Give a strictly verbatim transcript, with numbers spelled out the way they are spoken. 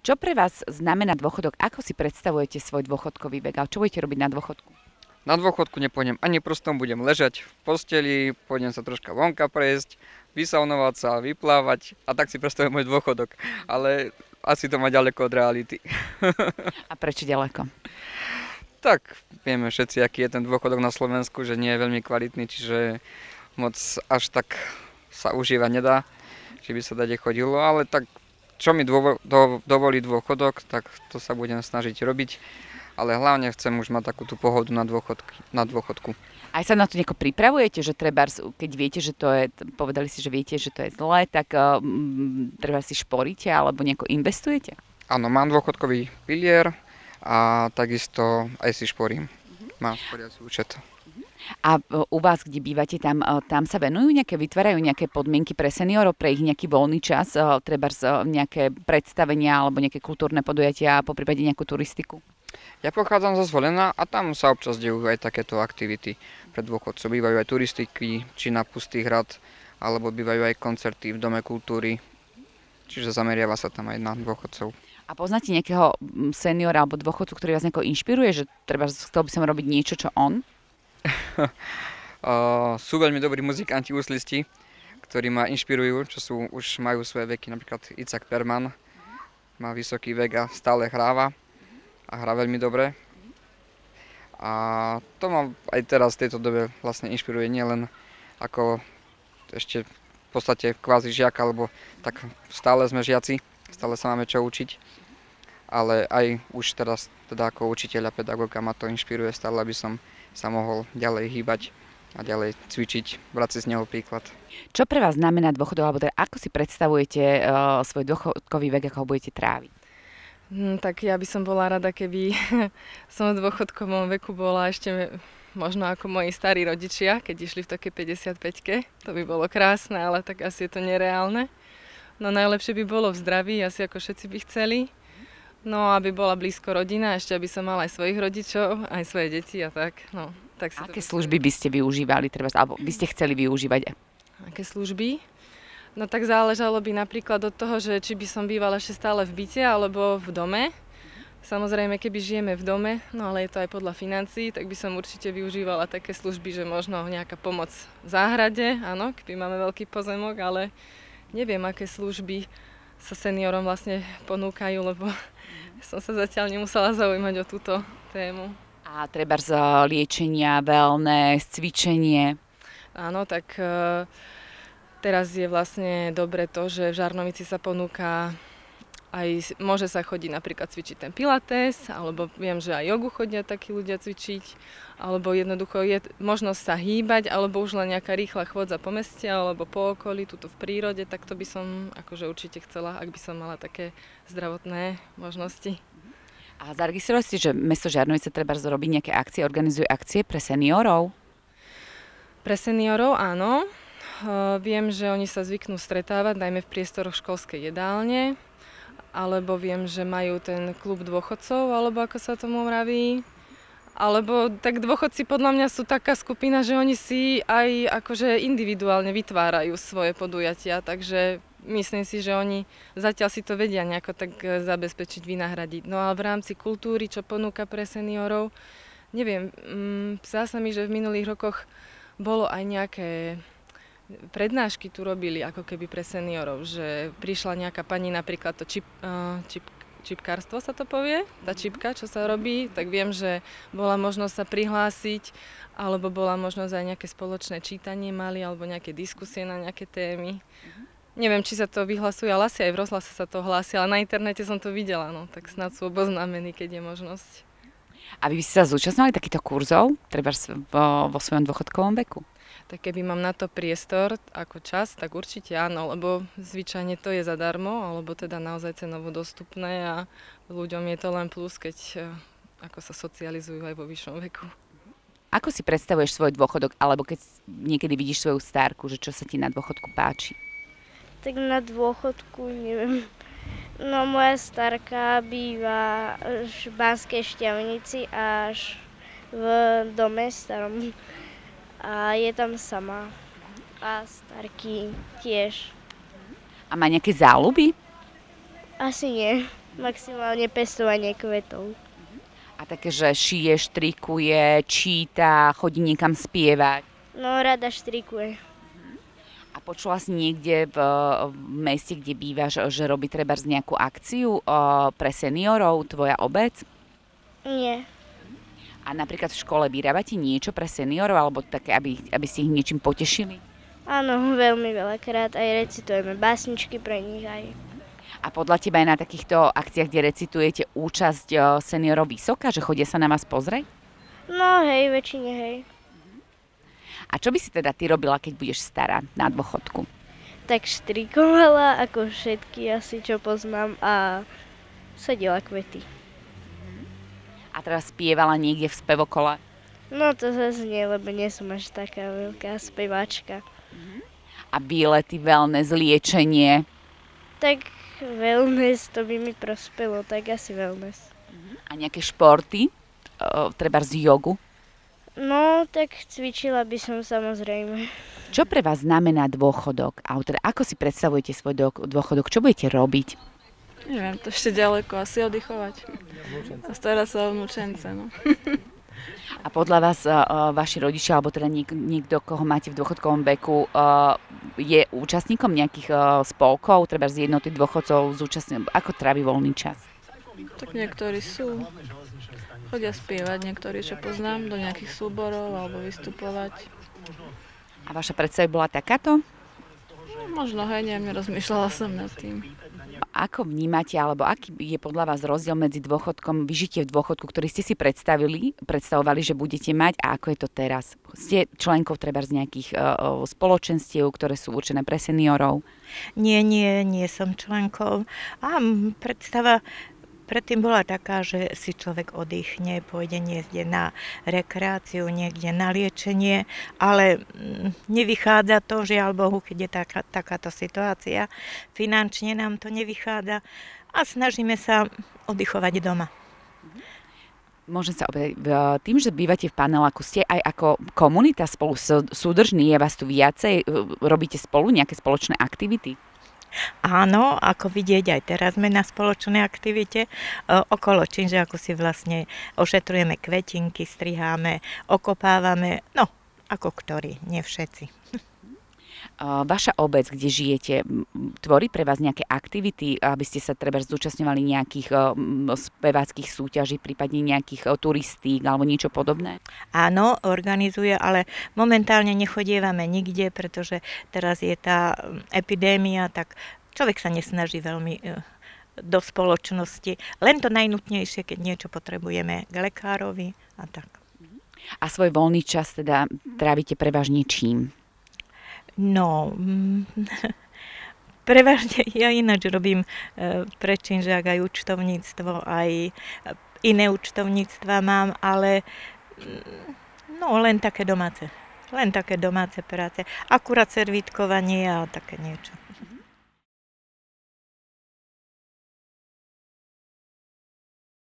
Čo pre vás znamená dôchodok? Ako si predstavujete svoj dôchodkový vek? A čo budete robiť na dôchodku? Na dôchodku nepôjdem ani prstom, budem ležať v posteli, pôjdem sa troška vonka prejsť, vysaunovať sa, vyplávať a tak si predstavujem môj dôchodok. Ale asi to má ďaleko od reality. A prečo ďaleko? Tak, vieme všetci, aký je ten dôchodok na Slovensku, že nie je veľmi kvalitný, čiže moc až tak sa užívať nedá, že by sa dade chodilo, ale tak čo mi dôvo- do- dovolí dôchodok, tak to sa budem snažiť robiť. Ale hlavne chcem už mať takú tú pohodu na, dôchodky, na dôchodku. Aj sa na to nejako pripravujete, že treba, keď viete, že to je, povedali si, že viete, že to je zlé, tak um, treba si šporíte alebo nejako investujete? Áno, mám dôchodkový pilier a takisto aj si šporím. Mám šporiaci účet. A u vás, kde bývate, tam, tam sa venujú nejaké, vytvárajú nejaké podmienky pre seniorov, pre ich nejaký voľný čas, treba nejaké predstavenia alebo nejaké kultúrne podujatia, poprípade nejakú turistiku? Ja pochádzam zo Zvolena a tam sa občas dejú aj takéto aktivity pre dôchodcov. Bývajú aj turistiky, či na Pustý hrad, alebo bývajú aj koncerty v Dome kultúry. Čiže zameriava sa tam aj na dôchodcov. A poznáte nejakého seniora alebo dôchodcu, ktorý vás nejako inšpiruje, že treba, chcel by som robiť niečo, čo on? uh, sú veľmi dobrí muzikanti úslisti, ktorí ma inšpirujú, čo sú, už majú svoje veky. Napríklad Icak Perman má vysoký vek a stále hráva a hrá veľmi dobre. A to ma aj teraz v tejto dobe vlastne inšpiruje, nielen ako ešte v podstate kvázi žiak, alebo tak stále sme žiaci, stále sa máme čo učiť, ale aj už teraz teda ako učiteľ a pedagóga ma to inšpiruje stále, aby som sa mohol ďalej hýbať a ďalej cvičiť, brať si z neho príklad. Čo pre vás znamená dôchodok, alebo teda ako si predstavujete uh, svoj dôchodkový vek, ako ho budete tráviť? Hmm, tak ja by som bola rada, keby som v dôchodkovom veku bola ešte možno ako moji starí rodičia, keď išli v také päťdesiatpäťke. To by bolo krásne, ale tak asi je to nereálne. No najlepšie by bolo v zdraví, asi ako všetci by chceli. No, aby bola blízko rodina, ešte aby som mala aj svojich rodičov, aj svoje deti a tak. No, tak si Aké to služby by ste využívali, treba, alebo by ste chceli využívať? Aké služby? No tak záležalo by napríklad od toho, že či by som bývala ešte stále v byte alebo v dome. Samozrejme, keby žijeme v dome, no ale je to aj podľa financií, tak by som určite využívala také služby, že možno nejaká pomoc v záhrade, áno, keby máme veľký pozemok, ale neviem, aké služby sa seniorom vlastne ponúkajú, lebo som sa zatiaľ nemusela zaujímať o túto tému. A treba z liečenia, wellness, cvičenie. Áno, tak e, teraz je vlastne dobre to, že v Žarnovici sa ponúka aj, môže sa chodiť napríklad cvičiť ten pilates, alebo viem, že aj jogu chodia takí ľudia cvičiť, alebo jednoducho je možnosť sa hýbať, alebo už len nejaká rýchla chôdza po meste, alebo po okolí, tuto v prírode, tak to by som akože určite chcela, ak by som mala také zdravotné možnosti. A zaregistrovali ste, že mesto Žarnovice treba zrobiť nejaké akcie, organizuje akcie pre seniorov? Pre seniorov áno. E, viem, že oni sa zvyknú stretávať, najmä v priestoroch školskej jedálne, alebo viem, že majú ten klub dôchodcov, alebo ako sa tomu vraví. Alebo tak dôchodci podľa mňa sú taká skupina, že oni si aj akože individuálne vytvárajú svoje podujatia, takže myslím si, že oni zatiaľ si to vedia nejako tak zabezpečiť, vynahradiť. No a v rámci kultúry, čo ponúka pre seniorov, neviem, zdá sa mi, že v minulých rokoch bolo aj nejaké prednášky tu robili ako keby pre seniorov, že prišla nejaká pani, napríklad to čip, uh, čip čipkárstvo sa to povie, tá čipka, čo sa robí, tak viem, že bola možnosť sa prihlásiť, alebo bola možnosť aj nejaké spoločné čítanie mali, alebo nejaké diskusie na nejaké témy. Uh-huh. Neviem, či sa to vyhlasuje, ale asi aj v rozhlase sa to hlási, ale na internete som to videla, no tak snad sú oboznámení, keď je možnosť. A vy by ste sa zúčastňovali takýchto kurzov, treba vo, vo svojom dôchodkovom veku? Tak keby mám na to priestor ako čas, tak určite áno, lebo zvyčajne to je zadarmo, alebo teda naozaj cenovo dostupné a ľuďom je to len plus, keď ako sa socializujú aj vo vyššom veku. Ako si predstavuješ svoj dôchodok, alebo keď niekedy vidíš svoju stárku, že čo sa ti na dôchodku páči? Tak na dôchodku, neviem. No moja starka býva v Banskej Štiavnici až v dome starom. A je tam sama. A starky tiež. A má nejaké záľuby? Asi nie. maximálne pestovanie kvetov. A také, že šije, štrikuje, číta, chodí niekam spievať. No, rada štrikuje. A počula si niekde v, v meste, kde bývaš, že robí trebárs nejakú akciu o, pre seniorov, tvoja obec? Nie. A napríklad v škole vyrábate niečo pre seniorov, alebo také, aby, aby si ich niečím potešili? Áno, veľmi veľakrát. Aj recitujeme básničky pre nich aj. A podľa teba je na takýchto akciách, kde recitujete, účasť o, seniorov vysoká, že chodia sa na vás pozrieť? No hej, väčšine hej. A čo by si teda ty robila, keď budeš stará na dôchodku? Tak štrikovala ako všetky asi, čo poznám a sadila kvety. A teraz spievala niekde v spevokole? No to zase nie, lebo nie som až taká veľká speváčka. A výlety, wellness, liečenie? Tak wellness, to by mi prospelo, tak asi wellness. A nejaké športy? O, trebárs jogu? No, tak cvičila by som samozrejme. Čo pre vás znamená dôchodok? A teda ako si predstavujete svoj do- dôchodok? Čo budete robiť? Neviem, to ešte ďaleko, asi oddychovať. A starať sa o vnúčence, no. A podľa vás uh, vaši rodičia, alebo teda niek- niekto, koho máte v dôchodkovom veku, uh, je účastníkom nejakých uh, spolkov, treba z jednoty dôchodcov, zúčastňujú, ako trávi voľný čas? Tak niektorí sú. Chodia spievať, niektorí, čo poznám, do nejakých súborov alebo vystupovať. A vaša predstava bola takáto? No, možno, hej, neviem, nerozmýšľala som nad tým. Ako vnímate, alebo aký je podľa vás rozdiel medzi dôchodkom, vyžitie v dôchodku, ktorý ste si predstavili, predstavovali, že budete mať, a ako je to teraz? Ste členkou treba z nejakých uh, spoločenstiev, ktoré sú určené pre seniorov? Nie, nie, nie som členkou. A predstava predtým bola taká, že si človek oddychne, pôjde niekde na rekreáciu, niekde na liečenie, ale nevychádza to, žiaľ Bohu, keď je taká, takáto situácia. Finančne nám to nevychádza a snažíme sa oddychovať doma. Môžem sa opýtať, tým, že bývate v paneláku, ste aj ako komunita spolu súdržní, je vás tu viacej, robíte spolu nejaké spoločné aktivity? Áno, ako vidieť, aj teraz sme na spoločnej aktivite e, okolo činžiaku si vlastne ošetrujeme kvetinky, striháme, okopávame, no, ako ktorí, nie všetci. Vaša obec, kde žijete, tvorí pre vás nejaké aktivity, aby ste sa treba zúčastňovali nejakých speváckých súťaží, prípadne nejakých turistík alebo niečo podobné? Áno, organizuje, ale momentálne nechodievame nikde, pretože teraz je tá epidémia, tak človek sa nesnaží veľmi do spoločnosti. Len to najnutnejšie, keď niečo potrebujeme k lekárovi a tak. A svoj voľný čas teda trávite prevažne čím? No, prevažne ja ináč robím pre činžiak aj účtovníctvo, aj iné účtovníctva mám, ale no len také domáce, len také domáce práce, akurát servítkovanie a také niečo.